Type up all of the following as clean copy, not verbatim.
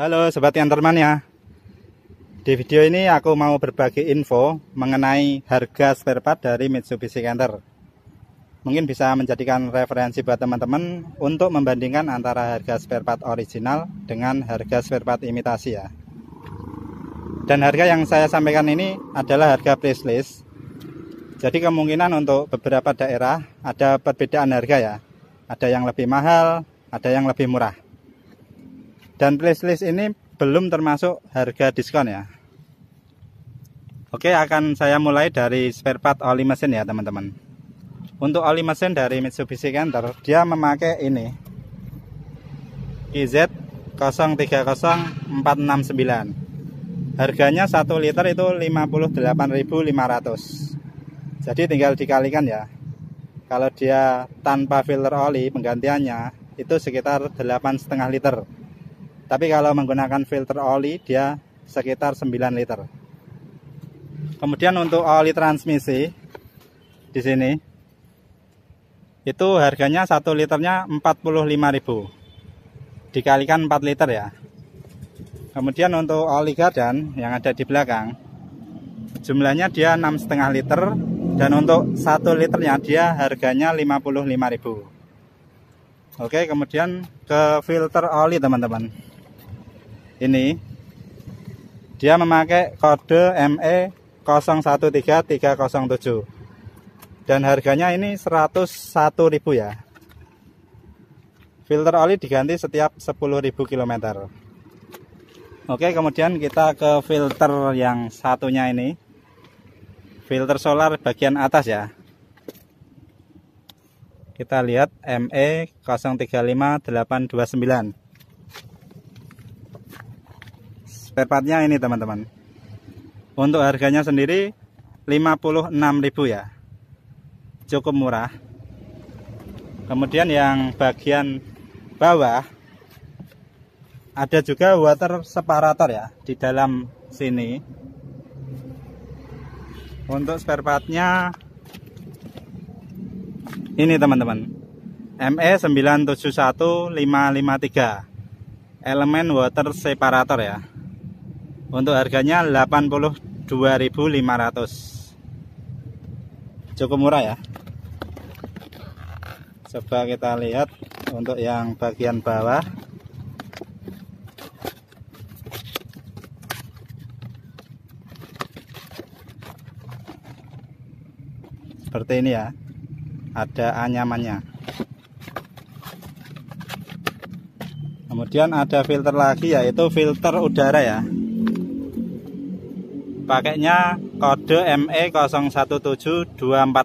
Halo Sobat Yanterman ya. Di video ini aku mau berbagi info mengenai harga spare part dari Mitsubishi Canter. Mungkin bisa menjadikan referensi buat teman-teman untuk membandingkan antara harga spare part original dengan harga spare part imitasi ya. Dan harga yang saya sampaikan ini adalah harga price list. Jadi kemungkinan untuk beberapa daerah ada perbedaan harga ya. Ada yang lebih mahal, ada yang lebih murah. Dan price list ini belum termasuk harga diskon ya. Oke, akan saya mulai dari spare part oli mesin ya teman-teman. Untuk oli mesin dari Mitsubishi Canter, dia memakai ini IZ 030469. Harganya 1 liter itu 58.500. Jadi tinggal dikalikan ya. Kalau dia tanpa filter oli penggantiannya itu sekitar 8,5 liter. Tapi kalau menggunakan filter oli dia sekitar 9 liter. Kemudian untuk oli transmisi di sini itu harganya 1 liternya 45.000. Dikalikan 4 liter ya. Kemudian untuk oli gardan yang ada di belakang jumlahnya dia 6,5 liter dan untuk 1 liternya dia harganya 55.000. Oke, kemudian ke filter oli teman-teman. Ini dia memakai kode ME 013307 dan harganya ini 101.000 ya. Filter oli diganti setiap 10.000 km. Oke, kemudian kita ke filter yang satunya ini, filter solar bagian atas ya. Kita lihat ME 035829. Spare partnya ini teman-teman. Untuk harganya sendiri 56.000 ya. Cukup murah. Kemudian yang bagian bawah ada juga water separator ya di dalam sini. Untuk spare partnya ini teman-teman. ME 971553. Elemen water separator ya. Untuk harganya 82.500. Cukup murah ya. Coba kita lihat untuk yang bagian bawah. Seperti ini ya. Ada anyamannya. Kemudian ada filter lagi yaitu filter udara ya. Pakainya kode ME 017246.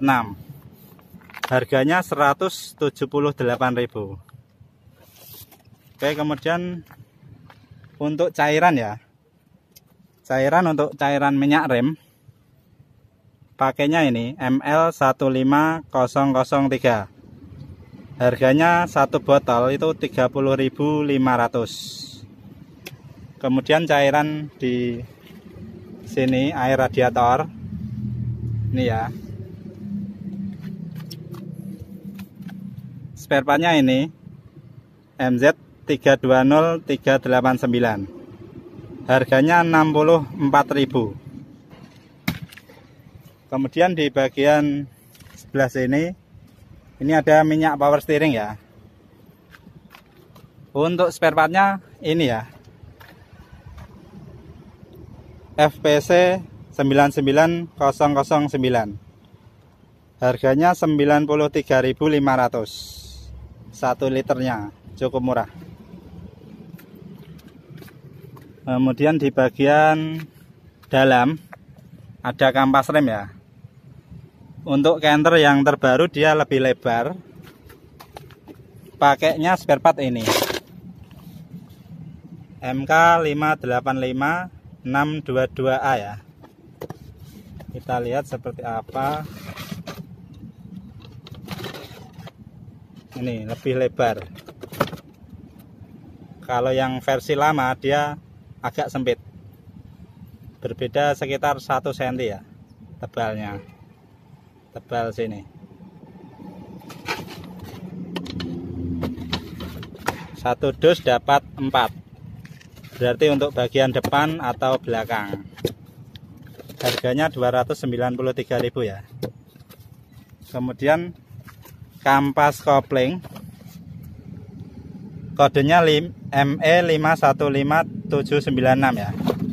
Harganya 178.000. Oke, kemudian untuk cairan ya. Untuk cairan minyak rem pakainya ini ML 15003. Harganya satu botol itu 30.500. Kemudian cairan di sini air radiator ini ya. Spare partnya ini MZ 320389. Harganya 64.000. Kemudian di bagian sebelah sini ini ada minyak power steering ya. Untuk spare partnya ini ya, FPC 99009. Harganya 93.500. 1 liternya, cukup murah. Kemudian di bagian dalam ada kampas rem ya. Untuk Canter yang terbaru dia lebih lebar. Pakainya spare part ini MK 585622A ya. Kita lihat seperti apa. Ini lebih lebar. Kalau yang versi lama dia agak sempit. Berbeda sekitar 1 cm ya tebalnya. Tebal sini. 1 dus dapat 4. berarti untuk bagian depan atau belakang. Harganya 293.000 ya. Kemudian kampas kopling, kodenya ME515796 ya.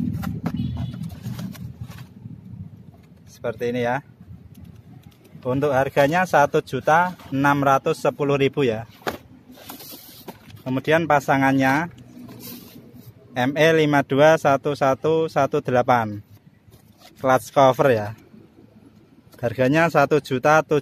Seperti ini ya. Untuk harganya 1.610.000 ya. Kemudian pasangannya ME521118 clutch cover ya. Harganya 1.070.000.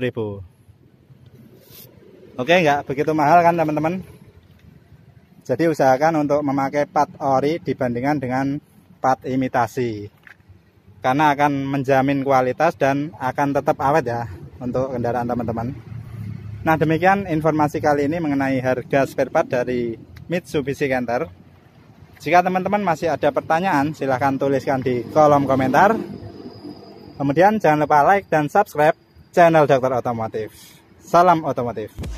Oke, nggak begitu mahal kan teman-teman. Jadi usahakan untuk memakai part ori dibandingkan dengan part imitasi, karena akan menjamin kualitas dan akan tetap awet ya untuk kendaraan teman-teman. Nah, demikian informasi kali ini mengenai harga spare part dari Mitsubishi Canter. Jika teman-teman masih ada pertanyaan, silahkan tuliskan di kolom komentar. Kemudian jangan lupa like dan subscribe channel Dr. Otomotif. Salam otomotif.